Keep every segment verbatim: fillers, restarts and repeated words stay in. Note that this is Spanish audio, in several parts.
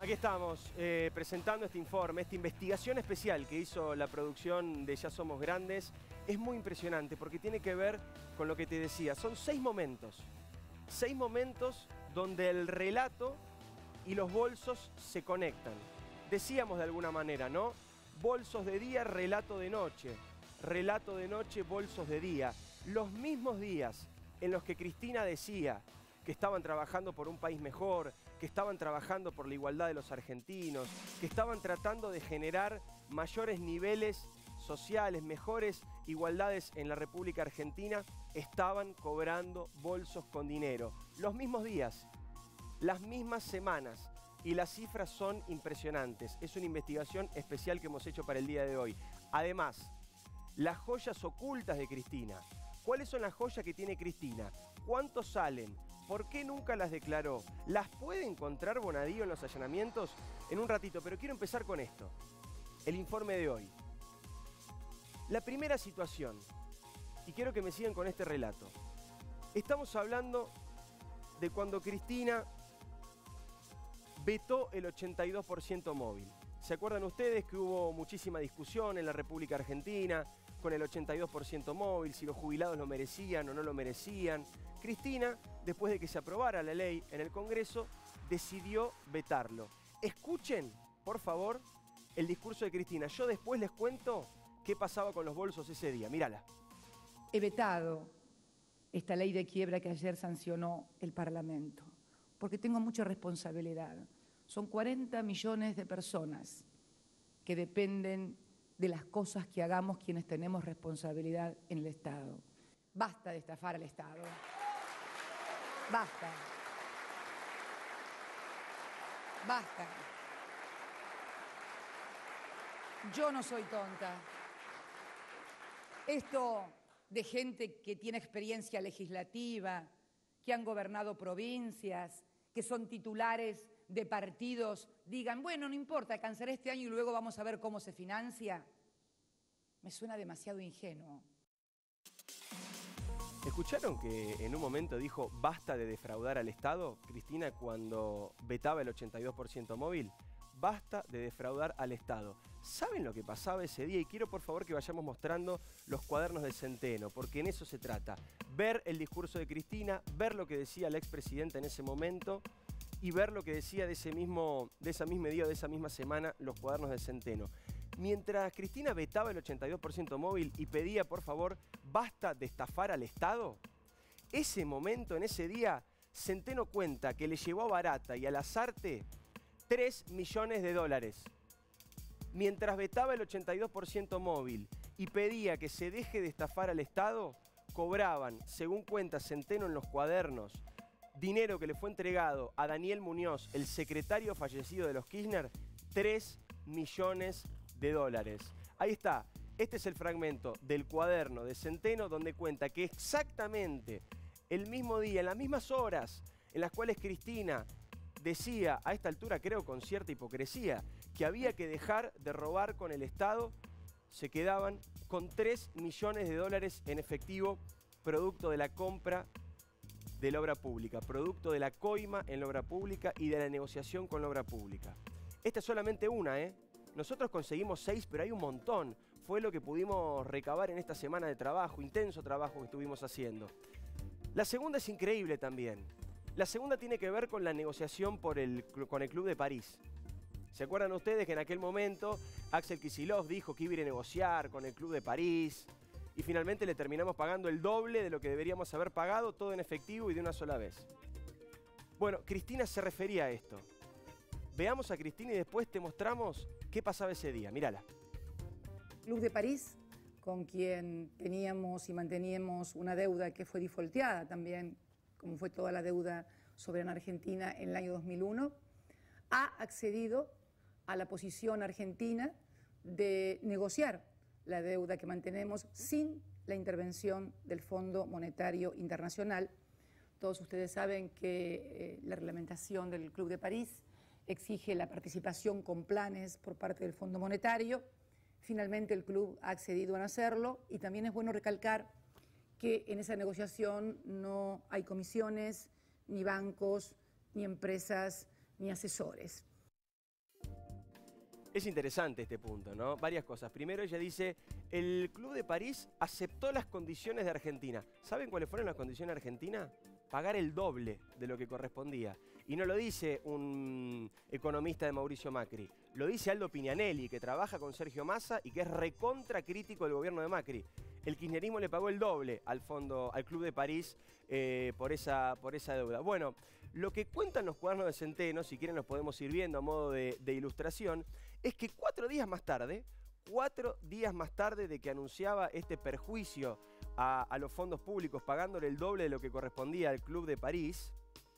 Aquí estamos eh, presentando este informe, esta investigación especial que hizo la producción de Ya Somos Grandes. Es muy impresionante porque tiene que ver con lo que te decía. Son seis momentos. Seis momentos donde el relato y los bolsos se conectan. Decíamos de alguna manera, ¿no? Bolsos de día, relato de noche. Relato de noche, bolsos de día. Los mismos días en los que Cristina decía que estaban trabajando por un país mejor, que estaban trabajando por la igualdad de los argentinos, que estaban tratando de generar mayores niveles sociales, mejores igualdades en la República Argentina, estaban cobrando bolsos con dinero. Los mismos días, las mismas semanas, y las cifras son impresionantes. Es una investigación especial que hemos hecho para el día de hoy. Además, las joyas ocultas de Cristina. ¿Cuáles son las joyas que tiene Cristina? ¿Cuántos salen? ¿Por qué nunca las declaró? ¿Las puede encontrar Bonadío en los allanamientos? En un ratito, pero quiero empezar con esto. El informe de hoy. La primera situación, y quiero que me sigan con este relato. Estamos hablando de cuando Cristina vetó el ochenta y dos por ciento móvil. ¿Se acuerdan ustedes que hubo muchísima discusión en la República Argentina con el ochenta y dos por ciento móvil, si los jubilados lo merecían o no lo merecían? Cristina, después de que se aprobara la ley en el Congreso, decidió vetarlo. Escuchen, por favor, el discurso de Cristina. Yo después les cuento qué pasaba con los bolsos ese día. Mírala. He vetado esta ley de quiebra que ayer sancionó el Parlamento, porque tengo mucha responsabilidad. Son cuarenta millones de personas que dependen de las cosas que hagamos quienes tenemos responsabilidad en el Estado. Basta de estafar al Estado. Basta. Basta. Yo no soy tonta. Esto de gente que tiene experiencia legislativa, que han gobernado provincias, que son titulares de partidos, digan, bueno, no importa, alcanzaré este año y luego vamos a ver cómo se financia. Me suena demasiado ingenuo. ¿Escucharon que en un momento dijo basta de defraudar al Estado, Cristina, cuando vetaba el ochenta y dos por ciento móvil? Basta de defraudar al Estado. ¿Saben lo que pasaba ese día? Y quiero por favor que vayamos mostrando los cuadernos de Centeno, porque en eso se trata. Ver el discurso de Cristina, ver lo que decía la expresidenta en ese momento y ver lo que decía de ese mismo, de esa misma día, de esa misma semana, los cuadernos de Centeno. Mientras Cristina vetaba el ochenta y dos por ciento móvil y pedía, por favor, basta de estafar al Estado, ese momento, en ese día, Centeno cuenta que le llevó a Barata y a Lasarte tres millones de dólares. Mientras vetaba el ochenta y dos por ciento móvil y pedía que se deje de estafar al Estado, cobraban, según cuenta Centeno en los cuadernos, dinero que le fue entregado a Daniel Muñoz, el secretario fallecido de los Kirchner, tres millones de dólares. Ahí está. Este es el fragmento del cuaderno de Centeno donde cuenta que exactamente el mismo día, en las mismas horas en las cuales Cristina decía, a esta altura creo con cierta hipocresía, que había que dejar de robar con el Estado, se quedaban con tres millones de dólares en efectivo, producto de la compra de la obra pública, producto de la coima en la obra pública y de la negociación con la obra pública. Esta es solamente una, ¿eh? Nosotros conseguimos seis, pero hay un montón. Fue lo que pudimos recabar en esta semana de trabajo, intenso trabajo que estuvimos haciendo. La segunda es increíble también. La segunda tiene que ver con la negociación por el, con el Club de París. ¿Se acuerdan ustedes que en aquel momento Axel Kicillof dijo que iba a ir a negociar con el Club de París y finalmente le terminamos pagando el doble de lo que deberíamos haber pagado, todo en efectivo y de una sola vez? Bueno, Cristina se refería a esto. Veamos a Cristina y después te mostramos qué pasaba ese día. Mírala. Club de París, con quien teníamos y manteníamos una deuda que fue defaulteada también, como fue toda la deuda soberana argentina en el año dos mil uno, ha accedido a la posición argentina de negociar la deuda que mantenemos sin la intervención del Fondo Monetario Internacional. Todos ustedes saben que eh, la reglamentación del Club de París exige la participación con planes por parte del Fondo Monetario. Finalmente el club ha accedido a hacerlo y también es bueno recalcar que en esa negociación no hay comisiones, ni bancos, ni empresas, ni asesores. Es interesante este punto, ¿no? Varias cosas. Primero ella dice, el Club de París aceptó las condiciones de Argentina. ¿Saben cuáles fueron las condiciones de Argentina? Pagar el doble de lo que correspondía. Y no lo dice un economista de Mauricio Macri, lo dice Aldo Pignanelli, que trabaja con Sergio Massa y que es recontra crítico del gobierno de Macri. El kirchnerismo le pagó el doble al fondo, al Club de París, eh, por, esa, por esa deuda. Bueno, lo que cuentan los cuadernos de Centeno, si quieren los podemos ir viendo a modo de, de ilustración, es que cuatro días más tarde, cuatro días más tarde de que anunciaba este perjuicio a, a los fondos públicos, pagándole el doble de lo que correspondía al Club de París,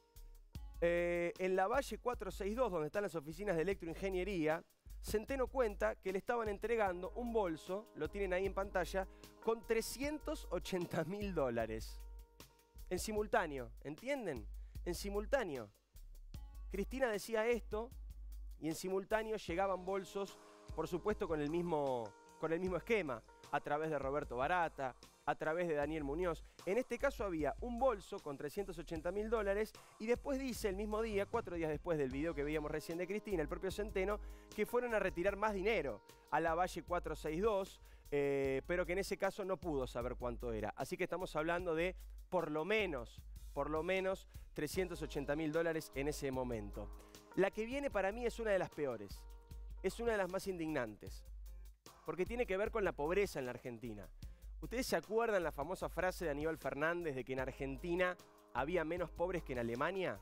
eh, en la Valle cuatrocientos sesenta y dos, donde están las oficinas de electroingeniería, Centeno cuenta que le estaban entregando un bolso, lo tienen ahí en pantalla, con trescientos ochenta mil dólares. En simultáneo, ¿entienden? En simultáneo. Cristina decía esto y en simultáneo llegaban bolsos, por supuesto con el mismo, con el mismo esquema, a través de Roberto Barata, a través de Daniel Muñoz. En este caso había un bolso con trescientos ochenta mil dólares y después dice el mismo día, cuatro días después del video que veíamos recién de Cristina, el propio Centeno, que fueron a retirar más dinero a la Valle cuatrocientos sesenta y dos, eh, pero que en ese caso no pudo saber cuánto era. Así que estamos hablando de por lo menos, por lo menos trescientos ochenta mil dólares en ese momento. La que viene para mí es una de las peores, es una de las más indignantes, porque tiene que ver con la pobreza en la Argentina. ¿Ustedes se acuerdan la famosa frase de Aníbal Fernández de que en Argentina había menos pobres que en Alemania?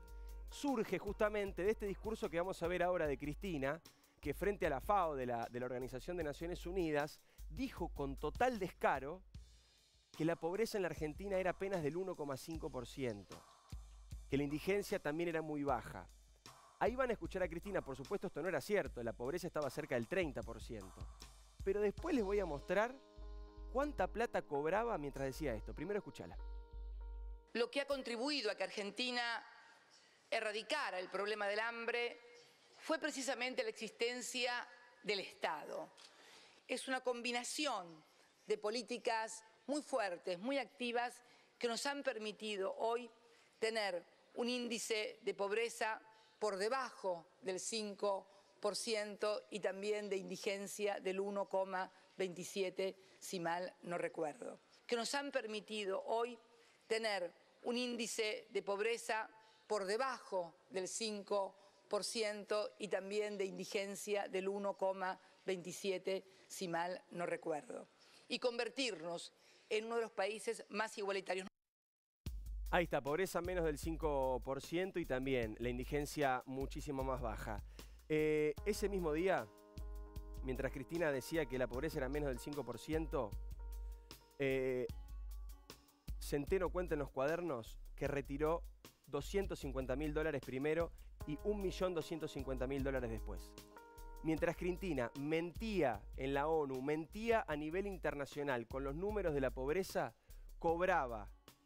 Surge justamente de este discurso que vamos a ver ahora de Cristina, que frente a la FAO, de la, de la Organización de Naciones Unidas, dijo con total descaro que la pobreza en la Argentina era apenas del uno coma cinco por ciento, que la indigencia también era muy baja. Ahí van a escuchar a Cristina, por supuesto esto no era cierto, la pobreza estaba cerca del treinta por ciento. Pero después les voy a mostrar cuánta plata cobraba mientras decía esto. Primero escuchala. Lo que ha contribuido a que Argentina erradicara el problema del hambre fue precisamente la existencia del Estado. Es una combinación de políticas muy fuertes, muy activas, que nos han permitido hoy tener un índice de pobreza por debajo del cinco por ciento y también de indigencia del uno coma veintisiete por ciento, si mal no recuerdo, que nos han permitido hoy tener un índice de pobreza por debajo del cinco por ciento y también de indigencia del uno coma veintisiete por ciento, si mal no recuerdo, y convertirnos en uno de los países más igualitarios. Ahí está, pobreza menos del cinco por ciento y también la indigencia muchísimo más baja. Eh, ese mismo día, mientras Cristina decía que la pobreza era menos del cinco por ciento, eh, Centeno cuenta en los cuadernos que retiró doscientos cincuenta mil dólares primero y un millón doscientos cincuenta mil dólares después. Mientras Cristina mentía en la ONU, mentía a nivel internacional con los números de la pobreza, cobraba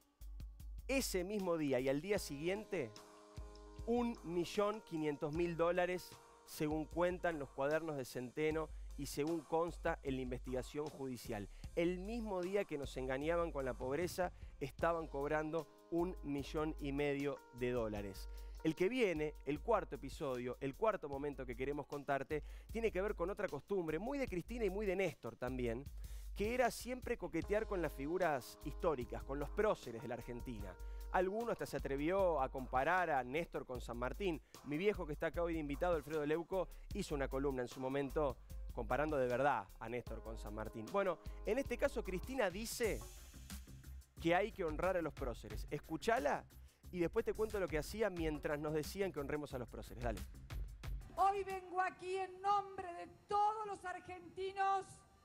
ese mismo día y al día siguiente un millón quinientos mil dólares, según cuentan los cuadernos de Centeno y según consta en la investigación judicial. El mismo día que nos engañaban con la pobreza, estaban cobrando un millón y medio de dólares. El que viene, el cuarto episodio, el cuarto momento que queremos contarte, tiene que ver con otra costumbre, muy de Cristina y muy de Néstor también, que era siempre coquetear con las figuras históricas, con los próceres de la Argentina. Alguno hasta se atrevió a comparar a Néstor con San Martín. Mi viejo, que está acá hoy de invitado, Alfredo Leuco, hizo una columna en su momento comparando de verdad a Néstor con San Martín. Bueno, en este caso Cristina dice que hay que honrar a los próceres. Escuchala y después te cuento lo que hacía mientras nos decían que honremos a los próceres. Dale. Hoy vengo aquí en nombre de todos los argentinos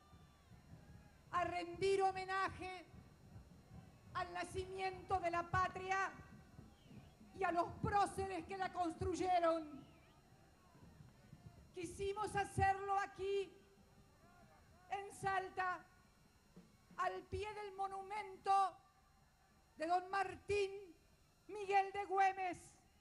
a rendir homenaje al nacimiento de la patria y a los próceres que la construyeron. Quisimos hacerlo aquí, en Salta, al pie del monumento de don Martín Miguel de Güemes,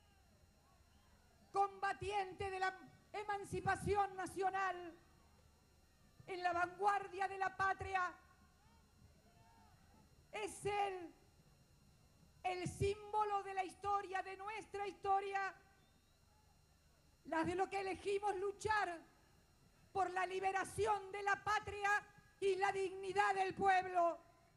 combatiente de la emancipación nacional, en la vanguardia de la patria. Es él el símbolo de la historia, de nuestra historia, la de lo que elegimos luchar por la liberación de la patria y la dignidad del pueblo.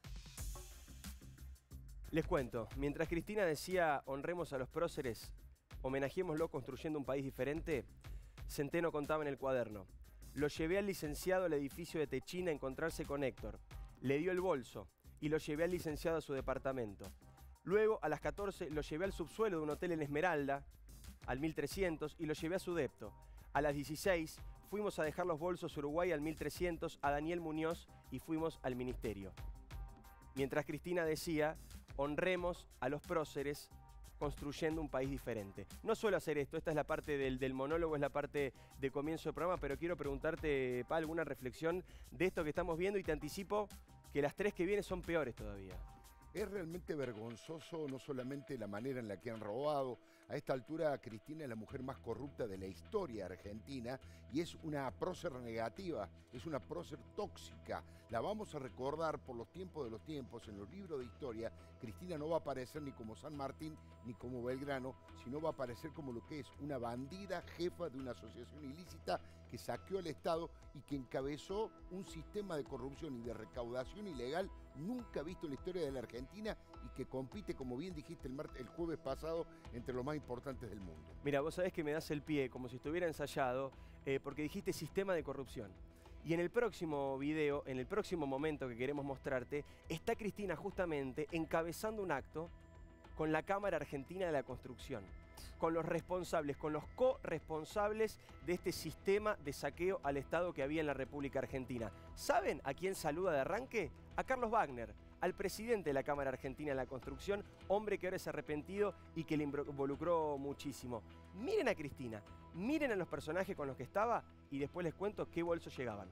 Les cuento, mientras Cristina decía honremos a los próceres, homenajémoslo construyendo un país diferente, Centeno contaba en el cuaderno: lo llevé al licenciado al edificio de Techina a encontrarse con Héctor, le dio el bolso y lo llevé al licenciado a su departamento. Luego, a las catorce, lo llevé al subsuelo de un hotel en Esmeralda, al mil trescientos, y lo llevé a su depto. A las dieciséis, fuimos a dejar los bolsos a Uruguay al mil trescientos, a Daniel Muñoz, y fuimos al ministerio. Mientras Cristina decía, honremos a los próceres construyendo un país diferente. No suelo hacer esto, esta es la parte del, del monólogo, es la parte de comienzo del programa, pero quiero preguntarte, Pa, alguna reflexión de esto que estamos viendo, y te anticipo que las tres que vienen son peores todavía. Es realmente vergonzoso no solamente la manera en la que han robado. A esta altura, Cristina es la mujer más corrupta de la historia argentina y es una prócer negativa, es una prócer tóxica. La vamos a recordar por los tiempos de los tiempos. En los libros de historia, Cristina no va a aparecer ni como San Martín ni como Belgrano, sino va a aparecer como lo que es una bandida jefa de una asociación ilícita que saqueó el Estado y que encabezó un sistema de corrupción y de recaudación ilegal nunca visto en la historia de la Argentina y que compite, como bien dijiste el, el jueves pasado, entre los más importantes del mundo. Mira, vos sabés que me das el pie como si estuviera ensayado, eh, porque dijiste sistema de corrupción. Y en el próximo video, en el próximo momento que queremos mostrarte, está Cristina justamente encabezando un acto con la Cámara Argentina de la Construcción, con los responsables, con los corresponsables de este sistema de saqueo al Estado que había en la República Argentina. ¿Saben a quién saluda de arranque? A Carlos Wagner, al presidente de la Cámara Argentina de la Construcción, hombre que ahora es arrepentido y que le involucró muchísimo. Miren a Cristina, miren a los personajes con los que estaba y después les cuento qué bolsos llegaban.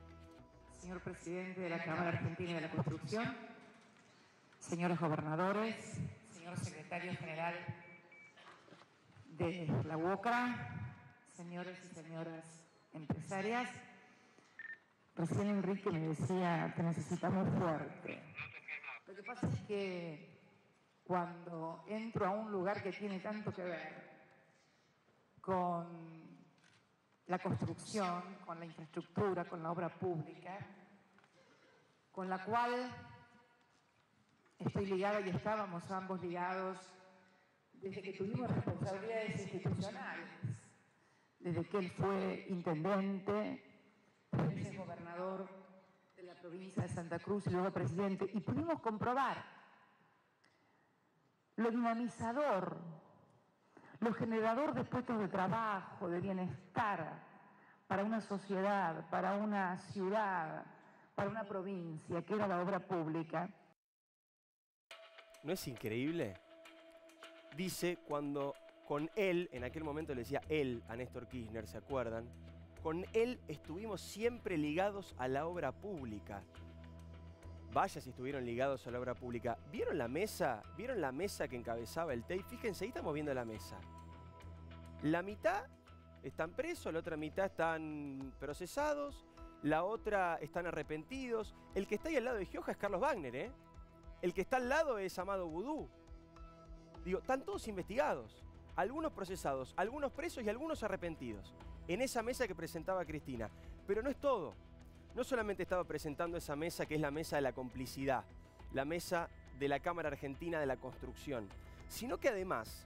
Señor presidente de la Cámara Argentina de la Construcción, señores gobernadores, señor secretario general de la UOCRA, señores y señoras empresarias. Recién Enrique me decía que necesitamos fuerte. Lo que pasa es que cuando entro a un lugar que tiene tanto que ver con la construcción, con la infraestructura, con la obra pública, con la cual estoy ligada y estábamos ambos ligados desde que tuvimos responsabilidades institucionales, desde que él fue intendente, después gobernador de la provincia de Santa Cruz y luego presidente, y pudimos comprobar lo dinamizador, lo generador de puestos de trabajo, de bienestar para una sociedad, para una ciudad, para una provincia, que era la obra pública. ¿No es increíble? Dice cuando con él, en aquel momento le decía él a Néstor Kirchner, ¿se acuerdan? Con él estuvimos siempre ligados a la obra pública. Vaya si estuvieron ligados a la obra pública. ¿Vieron la mesa? ¿Vieron la mesa que encabezaba el T E I? Fíjense, ahí estamos viendo la mesa. La mitad están presos, la otra mitad están procesados, la otra están arrepentidos. El que está ahí al lado de Gioja es Carlos Wagner, ¿eh? El que está al lado es Amado Vudú. Digo, están todos investigados. Algunos procesados, algunos presos y algunos arrepentidos. En esa mesa que presentaba Cristina. Pero no es todo. No solamente estaba presentando esa mesa que es la mesa de la complicidad, la mesa de la Cámara Argentina de la Construcción, sino que además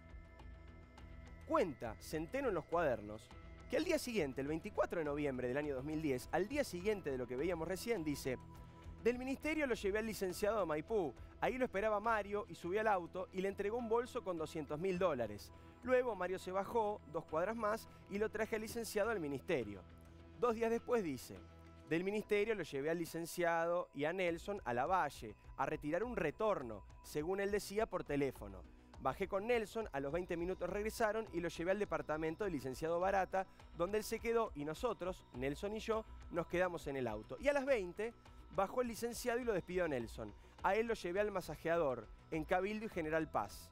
cuenta Centeno en los cuadernos que al día siguiente, el veinticuatro de noviembre del año dos mil diez, al día siguiente de lo que veíamos recién, dice: del ministerio lo llevé al licenciado a Maipú, ahí lo esperaba Mario y subí al auto y le entregó un bolso con doscientos mil dólares. Luego Mario se bajó dos cuadras más y lo traje al licenciado al ministerio. Dos días después dice: del ministerio lo llevé al licenciado y a Nelson a la Valle a retirar un retorno, según él decía, por teléfono. Bajé con Nelson, a los veinte minutos regresaron y lo llevé al departamento del licenciado Barata, donde él se quedó y nosotros, Nelson y yo, nos quedamos en el auto. Y a las veinte bajó el licenciado y lo despidió a Nelson. A él lo llevé al masajeador, en Cabildo y General Paz.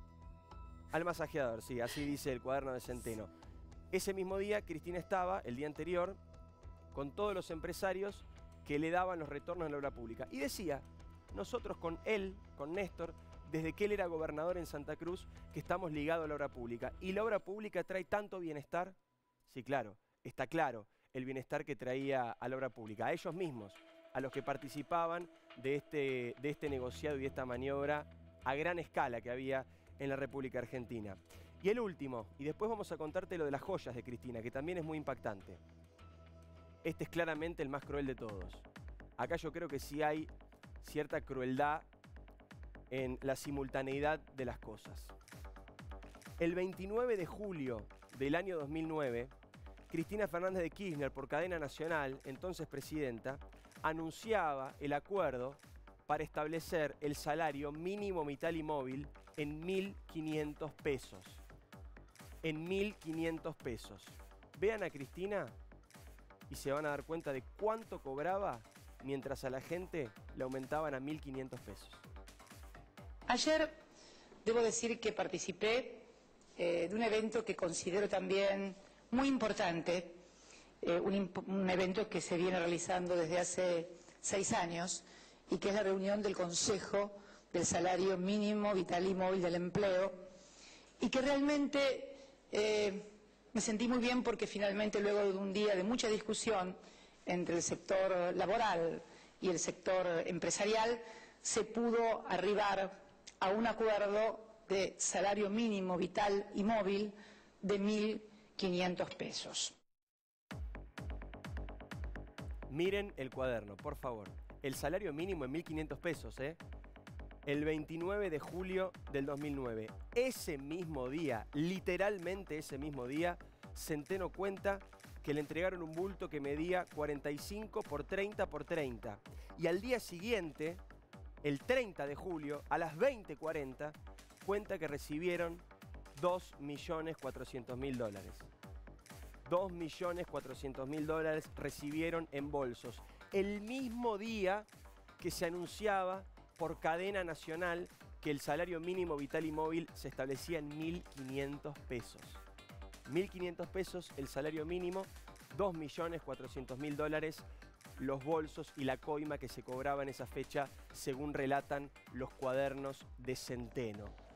Al masajeador, sí, así dice el cuaderno de Centeno. Ese mismo día, Cristina estaba, el día anterior, con todos los empresarios que le daban los retornos en la obra pública. Y decía, nosotros con él, con Néstor, desde que él era gobernador en Santa Cruz, que estamos ligados a la obra pública. ¿Y la obra pública trae tanto bienestar? Sí, claro, está claro. el bienestar que traía a la obra pública. A ellos mismos, a los que participaban de este, de este negociado y de esta maniobra a gran escala que había en la República Argentina. Y el último, y después vamos a contarte lo de las joyas de Cristina, que también es muy impactante. Este es claramente el más cruel de todos. Acá yo creo que sí hay cierta crueldad en la simultaneidad de las cosas. El veintinueve de julio del año dos mil nueve, Cristina Fernández de Kirchner, por cadena nacional, entonces presidenta, anunciaba el acuerdo para establecer el salario mínimo vital y móvil en mil quinientos pesos. En mil quinientos pesos. Vean a Cristina y se van a dar cuenta de cuánto cobraba mientras a la gente le aumentaban a mil quinientos pesos. Ayer debo decir que participé eh, de un evento que considero también muy importante, eh, un, imp un evento que se viene realizando desde hace seis años y que es la reunión del Consejo del Salario Mínimo Vital y Móvil del Empleo, y que realmente eh, me sentí muy bien porque finalmente, luego de un día de mucha discusión entre el sector laboral y el sector empresarial, se pudo arribar a un acuerdo de salario mínimo vital y móvil de mil quinientos pesos. Miren el cuaderno, por favor. El salario mínimo en mil quinientos pesos, ¿eh? El veintinueve de julio del dos mil nueve. Ese mismo día, literalmente ese mismo día, Centeno cuenta que le entregaron un bulto que medía cuarenta y cinco por treinta por treinta. Y al día siguiente, el treinta de julio, a las veinte cuarenta, cuenta que recibieron dos millones cuatrocientos mil dólares. dos millones cuatrocientos mil dólares recibieron en bolsos. El mismo día que se anunciaba por cadena nacional que el salario mínimo vital y móvil se establecía en mil quinientos pesos. mil quinientos pesos el salario mínimo, dos millones cuatrocientos mil dólares los bolsos y la coima que se cobraba en esa fecha, según relatan los cuadernos de Centeno.